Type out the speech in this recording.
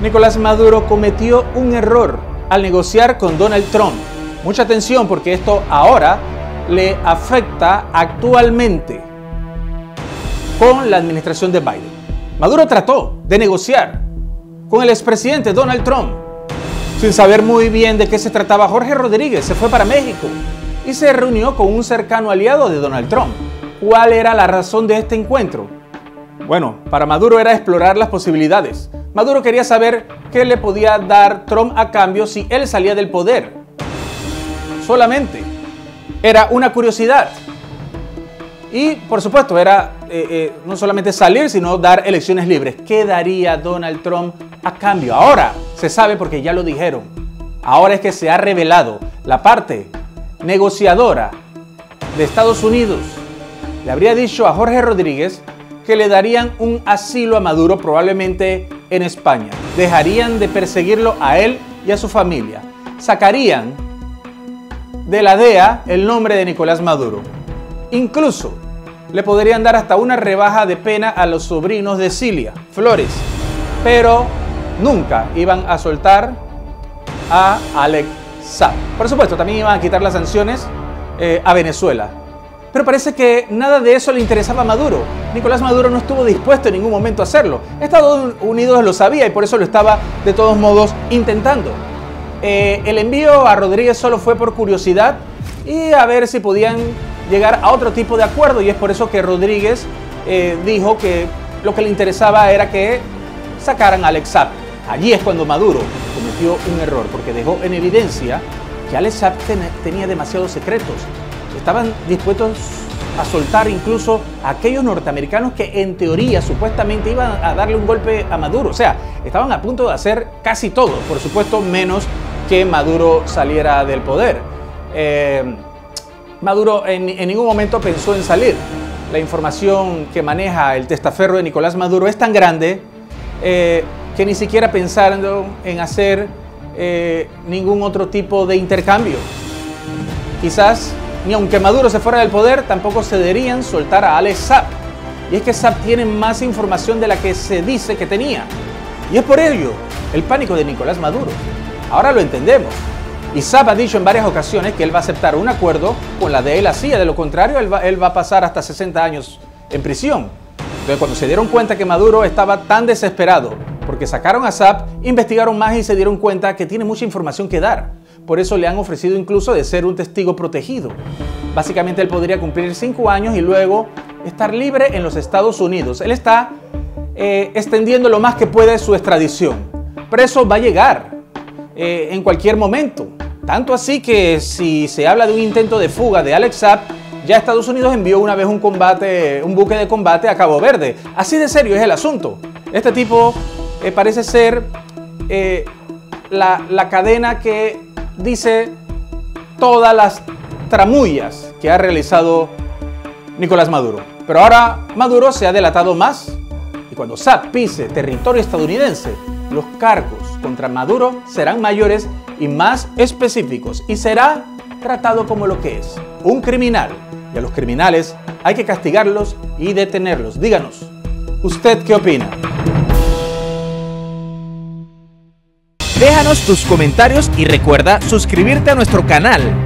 Nicolás Maduro cometió un error al negociar con Donald Trump. Mucha atención porque esto ahora le afecta actualmente con la administración de Biden. Maduro trató de negociar con el expresidente Donald Trump sin saber muy bien de qué se trataba. Jorge Rodríguez se fue para México y se reunió con un cercano aliado de Donald Trump. ¿Cuál era la razón de este encuentro? Bueno, para Maduro era explorar las posibilidades. Maduro quería saber qué le podía dar Trump a cambio si él salía del poder. Solamente. Era una curiosidad. Y, por supuesto, era no solamente salir, sino dar elecciones libres. ¿Qué daría Donald Trump a cambio? Ahora se sabe porque ya lo dijeron. Ahora es que se ha revelado la parte negociadora de Estados Unidos. Le habría dicho a Jorge Rodríguez que le darían un asilo a Maduro, probablemente en España. Dejarían de perseguirlo a él y a su familia. Sacarían de la DEA el nombre de Nicolás Maduro. Incluso le podrían dar hasta una rebaja de pena a los sobrinos de Cilia Flores. Pero nunca iban a soltar a Alex Saab. Por supuesto, también iban a quitar las sanciones a Venezuela. Pero parece que nada de eso le interesaba a Maduro. Nicolás Maduro no estuvo dispuesto en ningún momento a hacerlo. Estados Unidos lo sabía y por eso lo estaba de todos modos intentando. El envío a Rodríguez solo fue por curiosidad y a ver si podían llegar a otro tipo de acuerdo. Y es por eso que Rodríguez dijo que lo que le interesaba era que sacaran a Alex Saab. Allí es cuando Maduro cometió un error porque dejó en evidencia que Alex Saab tenía demasiados secretos. Estaban dispuestos a soltar incluso a aquellos norteamericanos que en teoría supuestamente iban a darle un golpe a Maduro. O sea, estaban a punto de hacer casi todo, por supuesto menos que Maduro saliera del poder. Maduro en ningún momento pensó en salir. La información que maneja el testaferro de Nicolás Maduro es tan grande que ni siquiera pensando en hacer ningún otro tipo de intercambio. Quizás ni aunque Maduro se fuera del poder, tampoco cederían soltar a Alex Saab. Y es que Saab tiene más información de la que se dice que tenía. Y es por ello el pánico de Nicolás Maduro. Ahora lo entendemos. Y Saab ha dicho en varias ocasiones que él va a aceptar un acuerdo con la de la CIA. De lo contrario, él va a pasar hasta 60 años en prisión. Entonces, cuando se dieron cuenta que Maduro estaba tan desesperado porque sacaron a Saab, investigaron más y se dieron cuenta que tiene mucha información que dar. Por eso le han ofrecido incluso de ser un testigo protegido. Básicamente él podría cumplir 5 años y luego estar libre en los Estados Unidos. Él está extendiendo lo más que puede su extradición. Pero eso va a llegar en cualquier momento. Tanto así que si se habla de un intento de fuga de Alex Saab, ya Estados Unidos envió una vez un buque de combate a Cabo Verde. Así de serio es el asunto. Este tipo parece ser la cadena que dice todas las tramullas que ha realizado Nicolás Maduro. Pero ahora Maduro se ha delatado más y cuando Saab pise territorio estadounidense, los cargos contra Maduro serán mayores y más específicos y será tratado como lo que es, un criminal. Y a los criminales hay que castigarlos y detenerlos. Díganos, ¿usted qué opina? Déjanos tus comentarios y recuerda suscribirte a nuestro canal.